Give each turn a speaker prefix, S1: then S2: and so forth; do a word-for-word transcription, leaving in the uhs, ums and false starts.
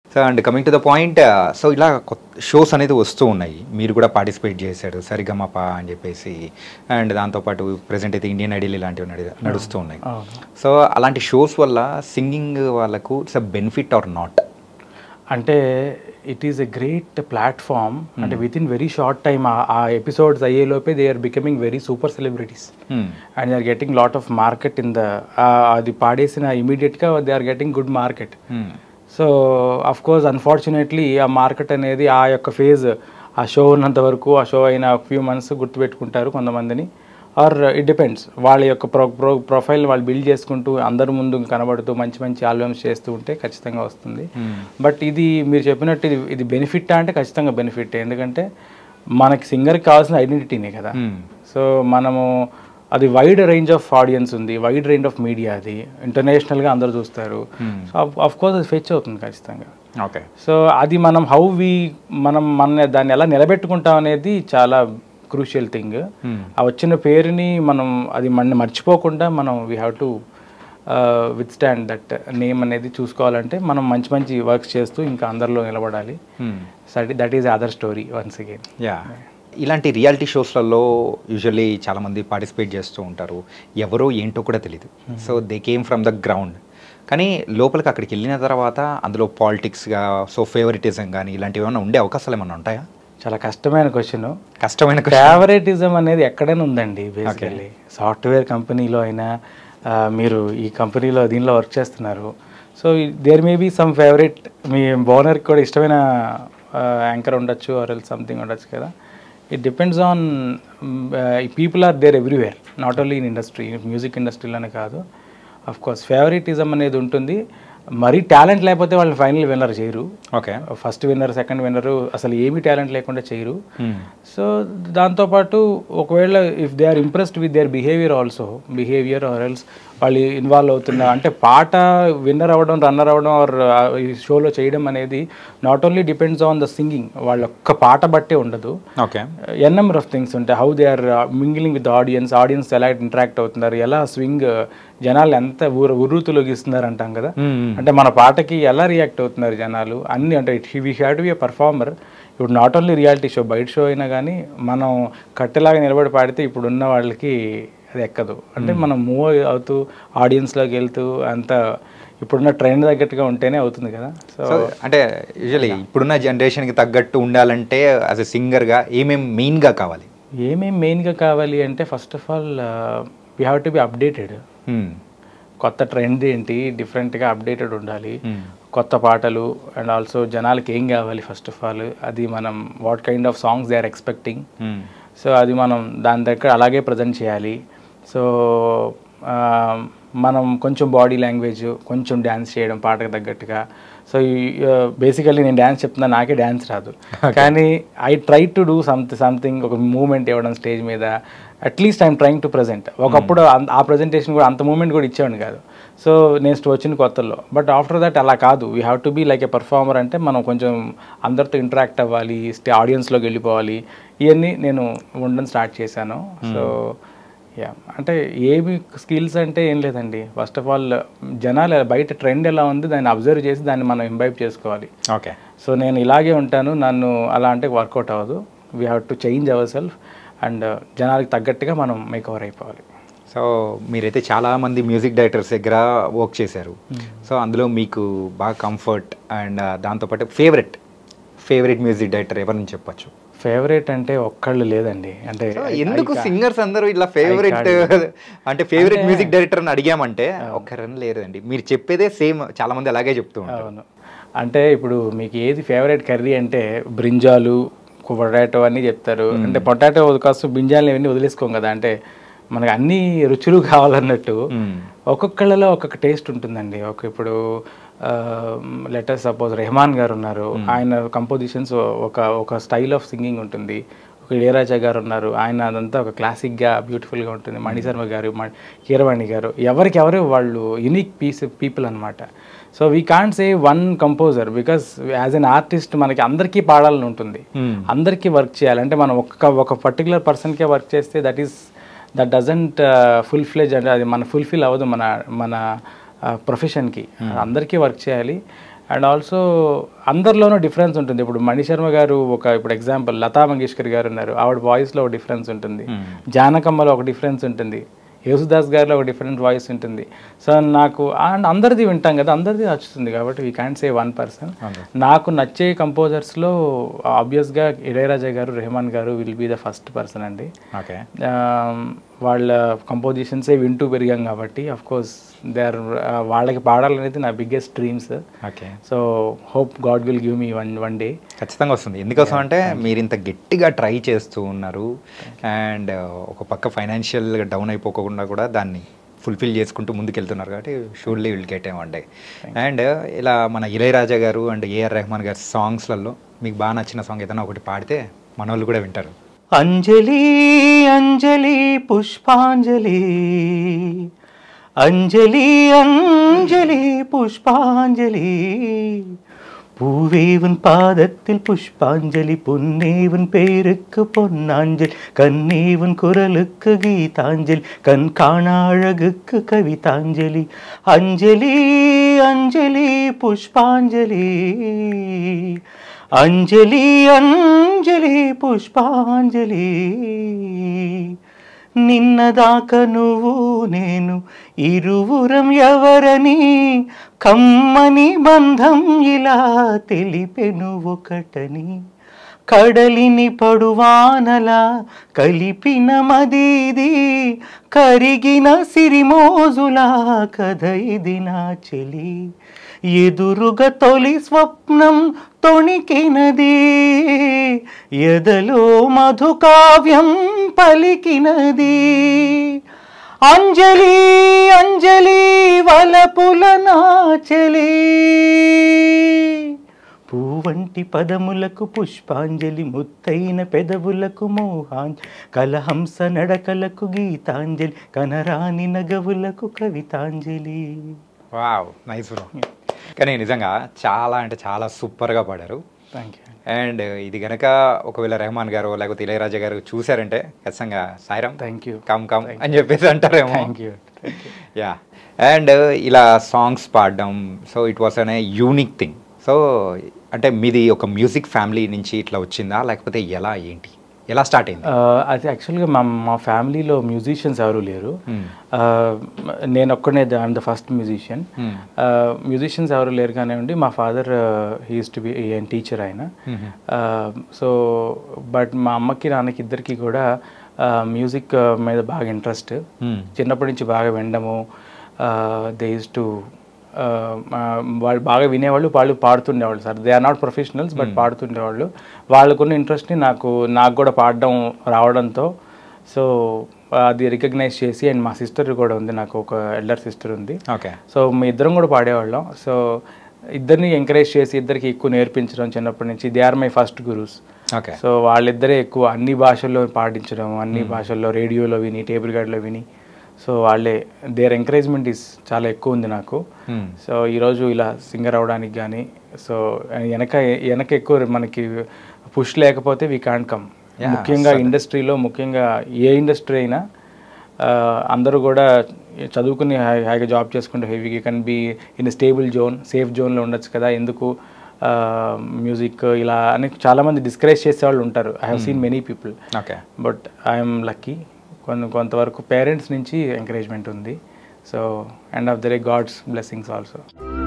S1: So and coming to the point, so ఇలా shows అనేది వస్తూ ఉన్నాయి, మీరు కూడా పార్టిసిపేట్ చేశాడు సరిగమప అని చెప్పేసి, అండ్ దాంతోపాటు ప్రజెంట్ అయితే ఇండియన్ ఐడల్ ఇలాంటివి నడి నడుస్తూ ఉన్నాయి. సో అలాంటి షోస్ వల్ల సింగింగ్ వాళ్ళకు it's a benefit or not?
S2: అంటే it is a great platform. అంటే within very short time ఆ ఎపిసోడ్స్ అయ్యేలోపే they are becoming very super celebrities and they are getting lot of market in the, అది పాడేసిన ఇమీడియట్గా they are getting good market. So of course unfortunately ఆ market అనేది ఆ యొక్క phase, ఆ షో ఉన్నంత వరకు, ఆ షో అయిన ఫ్యూ మంత్స్ గుర్తుపెట్టుకుంటారు కొంతమందిని, ఆర్ ఇట్ డిపెండ్స్. వాళ్ళ యొక్క ప్రో ప్రో ప్రొఫైల్ వాళ్ళు బిల్డ్ చేసుకుంటూ అందరి ముందు కనబడుతూ మంచి మంచి ఆల్బమ్స్ చేస్తూ ఉంటే ఖచ్చితంగా వస్తుంది. బట్ ఇది మీరు చెప్పినట్టు ఇది ఇది బెనిఫిట్ అంటే ఖచ్చితంగా బెనిఫిట్. ఎందుకంటే మనకి సింగర్కి కావాల్సిన ఐడెంటిటీనే కదా. సో మనము అది వైడ్ రేంజ్ ఆఫ్ ఆడియన్స్ ఉంది, వైడ్ రేంజ్ ఆఫ్ మీడియా, అది ఇంటర్నేషనల్గా అందరూ చూస్తారు. సో అఫ్ కోర్స్ అది ఫెచ్ అవుతుంది ఖచ్చితంగా.
S1: ఓకే.
S2: సో అది మనం హౌ వి మనం మన దాన్ని ఎలా నిలబెట్టుకుంటాం అనేది చాలా క్రూషియల్ థింగ్. ఆ వచ్చిన పేరుని మనం అది మన మర్చిపోకుండా మనం we have to withstand that name అనేది చూసుకోవాలంటే మనం మంచి మంచి వర్క్స్ చేస్తూ ఇంకా అందరిలో నిలబడాలి. That is other story once again.
S1: Yeah, ఇలాంటి రియాలిటీ షోస్లలో యూజువల్లీ చాలామంది పార్టిసిపేట్ చేస్తూ ఉంటారు, ఎవరో ఏంటో కూడా తెలియదు. So they came from the ground, కానీ లోపలికి అక్కడికి వెళ్ళిన తర్వాత అందులో పాలిటిక్స్గా సో ఫేవరెటిజం కానీ ఇలాంటివి ఏమైనా ఉండే అవకాశాలు ఏమైనా ఉంటాయా?
S2: చాలా కష్టమైన క్వశ్చన్.
S1: కష్టమైన
S2: ఫేవరెటిజం అనేది ఎక్కడైనా ఉందండి. బేసికల్లీ సాఫ్ట్వేర్ కంపెనీలో అయినా, మీరు ఈ కంపెనీలో దీనిలో వర్క్ చేస్తున్నారు, so there may be some favourite. మీ ఓనర్కి కూడా ఇష్టమైన యాంకర్ ఉండొచ్చు, ఆర్ ఎల్ సంథింగ్ ఉండొచ్చు కదా. It depends on people are there everywhere, not only in industry, music ఇండస్ట్రీలోనే కాదు. అఫ్ కోర్స్ ఫేవరెటిజం అనేది ఉంటుంది. మరీ టాలెంట్ లేకపోతే వాళ్ళని ఫైనల్ విన్నర్ చేయరు.
S1: Okay.
S2: First winner, second winner అసలు ఏమీ టాలెంట్ లేకుండా చేయరు. సో దాంతోపాటు ఒకవేళ if they are impressed with their behaviour also, behaviour or else వాళ్ళు ఇన్వాల్వ్ అవుతున్న, అంటే పాట విన్నర్ అవ్వడం, రన్నర్ అవ్వడం ఆర్ ఈ షోలో చేయడం అనేది not only depends on the singing, వాళ్ళ ఒక్క పాట బట్టే ఉండదు.
S1: Okay.
S2: N number of things ఉంటాయి. How they are mingling with audience, audience ఎలా ఇంటరాక్ట్ అవుతున్నారు, ఎలా స్వింగ్, జనాలు ఎంత ఊరు ఉర్రూతులోగిస్తున్నారు అంటాం కదా, అంటే మన పాటకి ఎలా రియాక్ట్ అవుతున్నారు జనాలు అన్నీ. అంటే it we have to be a performer. ఇప్పుడు నాట్ ఓన్లీ రియాలిటీ షో, బయట షో అయినా కానీ మనం కట్టెలాగా నిలబడి పాడితే ఇప్పుడున్న వాళ్ళకి అది ఎక్కదు. అంటే మనం మూవ్ అవుతూ ఆడియన్స్లోకి వెళ్తూ అంత ఇప్పుడున్న ట్రెండ్ తగ్గట్టుగా ఉంటేనే అవుతుంది కదా. సో
S1: అంటే యూజువల్లీ ఇప్పుడున్న జనరేషన్కి తగ్గట్టు ఉండాలంటే యాజ్ ఎ సింగర్గా ఏమేమి మెయిన్గా కావాలి?
S2: ఏమేమి మెయిన్గా కావాలి అంటే first of all we have to be updated. కొత్త ట్రెండ్ ఏంటి, డిఫరెంట్గా అప్డేటెడ్ ఉండాలి. కొత్త పాటలు అండ్ ఆల్సో జనాలకి ఏం కావాలి ఫస్ట్ ఆఫ్ ఆల్, అది మనం what kind of songs they are expecting, so అది మనం దాని దగ్గర అలాగే ప్రజెంట్ చేయాలి. సో మనం కొంచెం బాడీ లాంగ్వేజ్, కొంచెం డ్యాన్స్ చేయడం పాటకు తగ్గట్టుగా. సో బేసికల్లీ నేను డ్యాన్స్ చెప్తున్నా, నాకే డ్యాన్స్ రాదు, కానీ I try to do some something ఒక మూమెంట్ ఇవ్వడం స్టేజ్ మీద. At least I'm trying to present. ఒకప్పుడు ఆ ప్రజెంటేషన్ కూడా అంత మూమెంట్ కూడా ఇచ్చేవాడిని కాదు. సో నెక్స్ట్ వచ్చిన కొత్తలో, బట్ ఆఫ్టర్ దట్ అలా కాదు. We have to be like a performer. అంటే మనం కొంచెం అందరితో ఇంటరాక్ట్ అవ్వాలి, స్టే ఆడియన్స్లోకి వెళ్ళిపోవాలి. ఇవన్నీ నేను ఉండడం స్టార్ట్ చేశాను. సో యా, అంటే ఏమి స్కిల్స్ అంటే ఏం లేదండి. ఫస్ట్ ఆఫ్ ఆల్ జనాలు బయట ట్రెండ్ ఎలా ఉంది దాన్ని అబ్జర్వ్ చేసి దాన్ని మనం ఇంబైబ్ చేసుకోవాలి.
S1: ఓకే.
S2: సో నేను ఇలాగే ఉంటాను, నన్ను అలా అంటే వర్కౌట్ అవ్వదు. We have to change our self and జనాలకు తగ్గట్టుగా మనం మేకవర్ అయిపోవాలి.
S1: సో మీరైతే చాలామంది మ్యూజిక్ డైరెక్టర్స్ దగ్గర వర్క్ చేశారు. సో అందులో మీకు బాగా కంఫర్ట్ అండ్ దాంతోపాటు ఫేవరెట్ ఫేవరెట్ మ్యూజిక్ డైరెక్టర్ ఎవరిని చెప్పచ్చు?
S2: ఫేవరెట్ అంటే ఒక్కళ్ళు లేదండి. అంటే
S1: ఎందుకు సింగర్స్ అందరూ ఇట్లా ఫేవరెట్ అంటే ఫేవరెట్ మ్యూజిక్ డైరెక్టర్ అని అడిగామంటే ఒక్కరని లేదండి. మీరు చెప్పేదే సేమ్, చాలా మంది అలాగే చెప్తూ ఉంటారు.
S2: అవును. అంటే ఇప్పుడు మీకు ఏది ఫేవరెట్ కర్రీ అంటే బ్రింజాలు, పొటాటో అన్నీ చెప్తారు. అంటే పొటాటో కాస్త బ్రింజాలు ఇవన్నీ వదిలేసుకోం కదా, అంటే మనకు అన్ని రుచులు కావాలన్నట్టు ఒక్కొక్కళ్ళలో ఒక్కొక్క టేస్ట్ ఉంటుందండి. ఒక ఇప్పుడు లెటర్ సపోజ్ రెహమాన్ గారు ఉన్నారు, ఆయన కంపోజిషన్స్ ఒక ఒక స్టైల్ ఆఫ్ సింగింగ్ ఉంటుంది. ఒక ఇళయరాజా గారు ఉన్నారు, ఆయన అదంతా ఒక క్లాసిక్గా బ్యూటిఫుల్గా ఉంటుంది. మణిశర్మ గారు, కీరవాణి గారు, ఎవరికెవరు వాళ్ళు యునిక్ పీస్ పీపుల్ అనమాట. So we can't say one composer because as an artist మనకి అందరికీ పాడాలని ఉంటుంది, అందరికీ వర్క్ చేయాలంటే మనం ఒక్క ఒక పర్టికులర్ పర్సన్కే వర్క్ చేస్తే that is that doesn't full fledge, అంటే అది మన ఫుల్ఫిల్ అవ్వదు మన మన ప్రొఫెషన్కి. అందరికీ వర్క్ చేయాలి అండ్ ఆల్సో అందరిలోనూ డిఫరెన్స్ ఉంటుంది. ఇప్పుడు మణి శర్మ గారు ఒక ఇప్పుడు ఎగ్జాంపుల్ లతా మంగేష్కర్ గారు ఉన్నారు, ఆవిడ వాయిస్లో ఒక డిఫరెన్స్ ఉంటుంది, జానకమ్మలో ఒక డిఫరెన్స్ ఉంటుంది, యేసుదాస్ గారిలో ఒక డిఫరెంట్ వాయిస్ ఉంటుంది. సో నాకు అండ్ అందరిది వింటాం కదా, అందరిది నచ్చుతుంది కాబట్టి we can say one person. నాకు నచ్చే కంపోజర్స్లో ఆబ్వియస్గా Ilaiyaraaja garu, Rahman garu will be the first person అండి.
S1: ఓకే,
S2: వాళ్ళ కంపోజిషన్సే వింటూ పెరిగాం కాబట్టి అఫ్ కోర్స్ దే ఆర్ వాళ్ళకి పాడాలనేది నా biggest dreams.
S1: Okay,
S2: so hope God will give me one one day.
S1: ఖచ్చితంగా వస్తుంది. ఎందుకోసం అంటే మీరు ఇంత గట్టిగా ట్రై చేస్తూ ఉన్నారు అండ్ ఒక పక్క ఫైనాన్షియల్గా డౌన్ అయిపోకుండా కూడా దాన్ని ఫుల్ఫిల్ చేసుకుంటూ ముందుకెళ్తున్నారు కాబట్టి surely will get a one day. And ఇలా మన ఇళయరాజా గారు అండ్ ఏఆర్ రెహమాన్ గారి సాంగ్స్లలో మీకు బాగా నచ్చిన సాంగ్ ఏదైనా ఒకటి పాడితే మన వాళ్ళు కూడా వింటారు.
S2: అంజలి అంజలి పుష్పాంజలి, అంజలి అంజలి புஷ்பாஞ்சலி, பூவேவன் பாதத்தில் புஷ்பாஞ்சலி, பொன்னேவன் பேருக்கு பொன்னாஞ்சலி, கண்ணேவன் குரலுக்கு கீதாஞ்சலி, கண் காணா அழகுக்கு கவிதாஞ்சலி, அஞ்சலி அஞ்சலி புஷ்பாஞ்சலி, అంజలి అంజలి పుష్పాంజలి, నిన్నదాక నువ్వు నేను ఇరువురం ఎవరని కమ్మని బంధం ఇలా తెలిపెను ఒకటని, కడలిని పడువానలా కలిపిన మదిది కరిగిన సిరిమోజులా కథ ఇది నా చెలి, ఎదురుగా తొలి స్వప్నం తొణికినది, ఎదలో మధుకావ్యం పలికినది, అంజలి అంజలి వలపుల నాచలి, పూవంటి పదములకు పుష్పాంజలి, ముత్తైన పెదవులకు మోహాంజలి, కలహంస నడకలకు గీతాంజలి, కనరాని నగవులకు కవితాంజలి.
S1: Wow, nice bro. కానీ నిజంగా చాలా అంటే చాలా సూపర్గా పాడారు.
S2: Thank you.
S1: అండ్ ఇది కనుక ఒకవేళ రెహమాన్ గారు లేకపోతే ఇళయరాజా గారు చూసారంటే ఖచ్చితంగా Sairam
S2: thank you
S1: come come అని చెప్పేసి అంటారేమో.
S2: Thank you.
S1: యా, అండ్ ఇలా సాంగ్స్ పాడడం, సో ఇట్ వాస్ అనే యూనిక్ థింగ్. సో అంటే మీది ఒక మ్యూజిక్ ఫ్యామిలీ నుంచి ఇట్లా వచ్చిందా లేకపోతే ఎలా ఏంటి ఎలా స్టార్ట్ అయింది?
S2: అది యాక్చువల్గా మా మా ఫ్యామిలీలో మ్యూజిషియన్స్ ఎవరు లేరు. నేను ఒక్కనే I'm the first musician. Musicians ఎవరు లేరు కానివ్వండి, మా father he use to be an teacher ఆయన. సో బట్ మా అమ్మకి నాన్నకి ఇద్దరికి కూడా మ్యూజిక్ మీద బాగా ఇంట్రెస్ట్, చిన్నప్పటి నుంచి బాగా వినడము. దే యూస్ టు వాళ్ళు బాగా వినేవాళ్ళు, వాళ్ళు పాడుతుండేవాళ్ళు. Sir they are not professionals but పాడుతుండేవాళ్ళు. వాళ్ళకున్న ఇంట్రెస్ట్ని నాకు నాకు కూడా పాడడం రావడంతో సో అది రికగ్నైజ్ చేసి, అండ్ మా సిస్టర్ కూడా ఉంది, నాకు ఒక ఎల్డర్ సిస్టర్ ఉంది.
S1: ఓకే,
S2: సో మీ ఇద్దరం కూడా పాడేవాళ్ళం. సో ఇద్దరిని ఎంకరేజ్ చేసి ఇద్దరికి ఎక్కువ నేర్పించడం చిన్నప్పటి నుంచి. They are my first gurus.
S1: Okay,
S2: so వాళ్ళిద్దరే ఎక్కువ అన్ని భాషల్లో పాడించడం, అన్ని భాషల్లో రేడియోలో విని, టేబుల్ గార్డ్లో విని, సో వాళ్ళే దేర్ ఎంకరేజ్మెంట్ ఈస్ చాలా ఎక్కువ ఉంది నాకు. సో ఈరోజు ఇలా సింగర్ అవడానికి కానీ, సో వెనక వెనక ఎక్కువ మనకి పుష్ లేకపోతే వీ కాంట్ కమ్. ముఖ్యంగా ఇండస్ట్రీలో, ముఖ్యంగా ఏ ఇండస్ట్రీ అయినా అందరూ కూడా చదువుకుని హాయిగా జాబ్ చేసుకుంటే హెవీ can be in stable zone, safe జోన్లో ఉండొచ్చు కదా, ఎందుకు మ్యూజిక్ ఇలా అని చాలామంది డిస్కరేజ్ చేసేవాళ్ళు ఉంటారు. I have seen many people.
S1: Okay,
S2: but I'm lucky, కొన్ని కొంతవరకు పేరెంట్స్ నుంచి ఎంకరేజ్మెంట్ ఉంది. So end of the day God's blessings also.